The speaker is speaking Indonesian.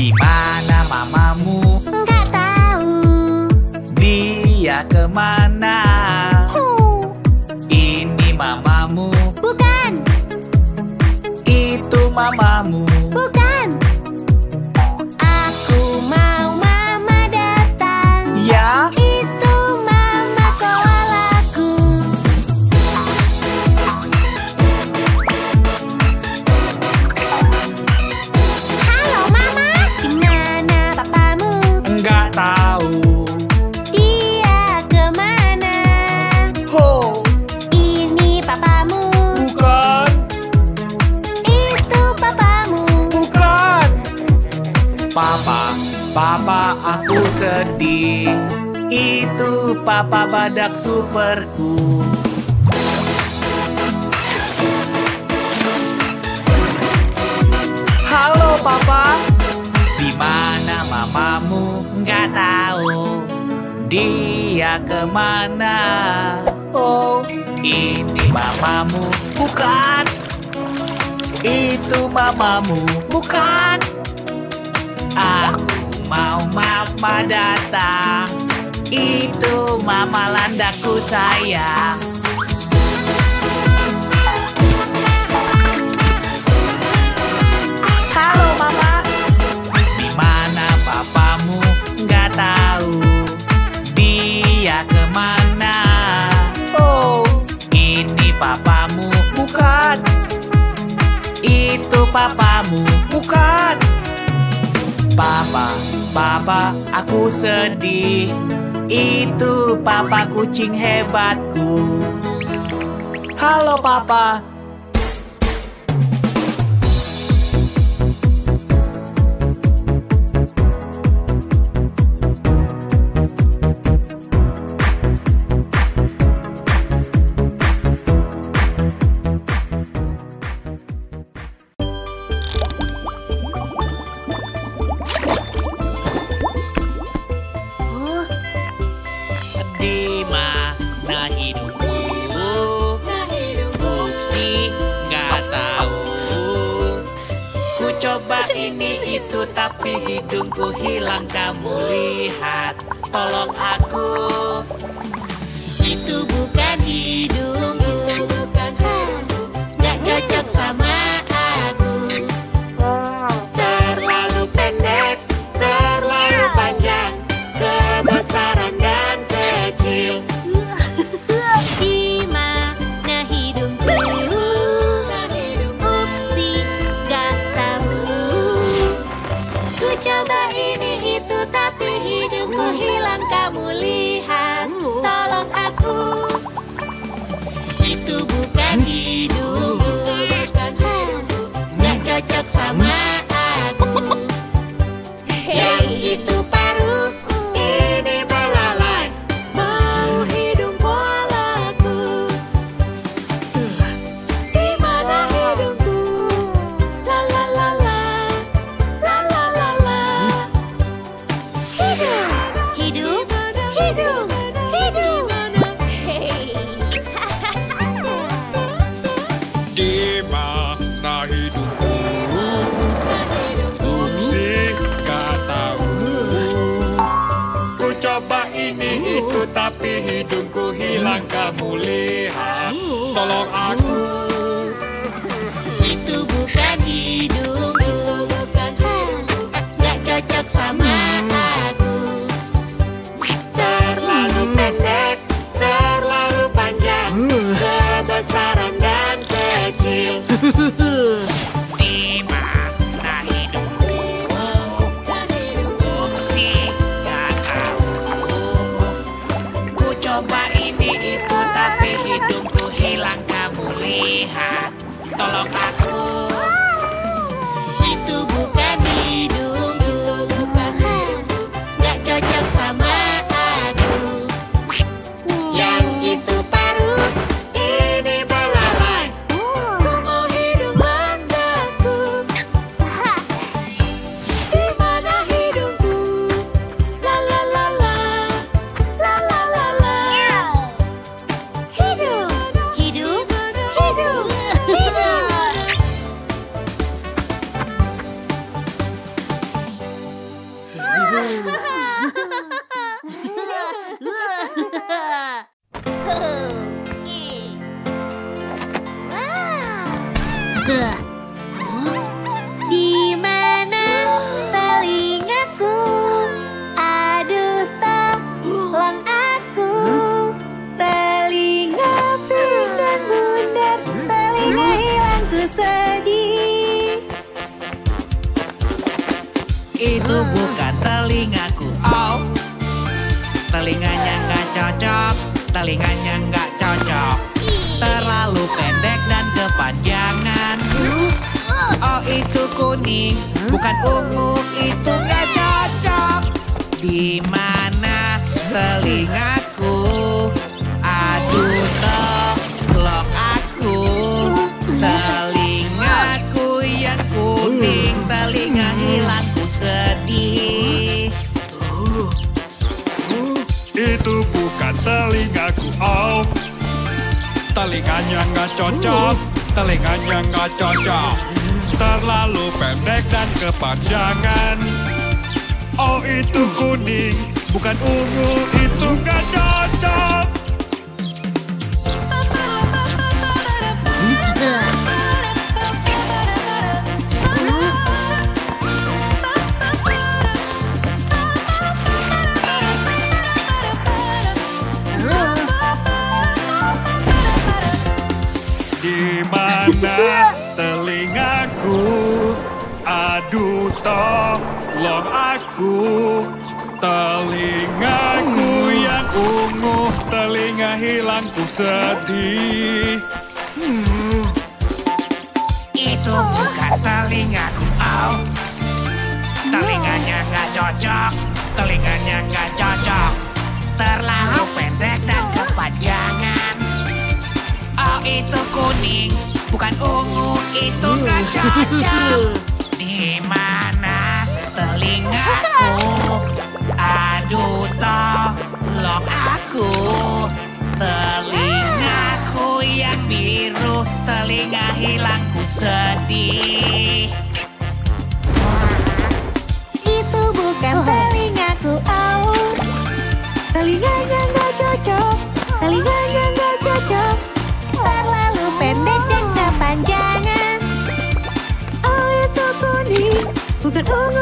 Di mana mamamu? Nggak tahu. Dia kemana? Ini mamamu. Bukan. Itu mamamu. Bukan. Aku mau mama datang. Ya? Itu mama koalaku. Halo mama, gimana papamu? Enggak tahu. Dia kemana? Ho, Ini papamu. bukan, Itu papamu. bukan. Papa, aku sedih. Itu papa badak superku. Halo papa. Di mana mamamu? Nggak tahu. Dia kemana? Oh, ini mamamu. Bukan. Itu mamamu. Bukan. Aku mau mama datang. Itu mama landaku sayang. Halo mama. Di mana papamu? Nggak tahu. Dia kemana? Oh, ini papamu. Bukan. Itu papamu. Bukan. Papa, aku sedih. Itu papa kucing hebatku. Halo papa. Di mana hidupku? Upsi, nggak tahu. Ku coba ini itu tapi hidungku hilang. Kamu lihat, tolong aku. Itu bukan hidungku. Nggak cocok sama aku. Terlalu pendek, terlalu panjang, kebesaran dan kecil. Di mana hidungku? Upsi, nggak tahu. Ku coba ini itu tapi hidungku hilang. Kamu lihat, tolong aku. Itu bukan hidungku. Nggak cocok sama aku. Yang itu paruh, ini belalang. Mau hidung koalaku. Di mana hidungku? La la la la, la la la la. Hidung, hidung, hidung, hidung. Hey. Di mana hidupku? Upsi, nggak tahu. Ku coba ini itu tapi hidungku hilang. Kamu lihat, tolong aku. Itu bukan hidungku. Nggak cocok sama aku. Terlalu pendek, terlalu panjang, kebesaran dan kecil. Di mana hidupku? Upsi, nggak tahu. Ku coba ini itu tapi hidungku hilang. Kamu lihat, tolong aku. Itu bukan hidungku. Nggak cocok sama aku. Yang itu paruh, ini belalang. Ku mau hidung landaku. Di mana hidungku? La la la la, la la la la. Hidung, hidung, hidung, hidung. itu bukan telingaku. Oh, telinganya nggak cocok, telinganya nggak cocok. Terlalu pendek dan kepanjangan. Oh, itu kuning, bukan ungu, itu nggak cocok. Di mana telingaku? Aduh, tolong aku. Telingaku yang kuning, telinga hilangku sedih. Itu bukan telingaku, oh. Telinganya nggak cocok, telinganya nggak cocok. Terlalu pendek dan kepanjangan. Oh, itu kuning, bukan ungu, itu nggak cocok. Di mana telingaku? Aduh, tolong aku. Telingaku yang ungu, telinga hilangku sedih. Itu bukan telingaku, oh. Telinganya nggak cocok, telinganya nggak cocok. Terlalu pendek dan kepanjangan. Oh, itu kuning, bukan ungu, itu nggak cocok. Di mana telingaku? Aduh, tolong aku. Telingaku yang biru, telinga hilangku sedih. Itu bukan telingaku, oh. Telinganya nggak cocok, telinganya nggak cocok. Terlalu pendek dan kepanjangan. Oh, itu kuning, bukan ungu,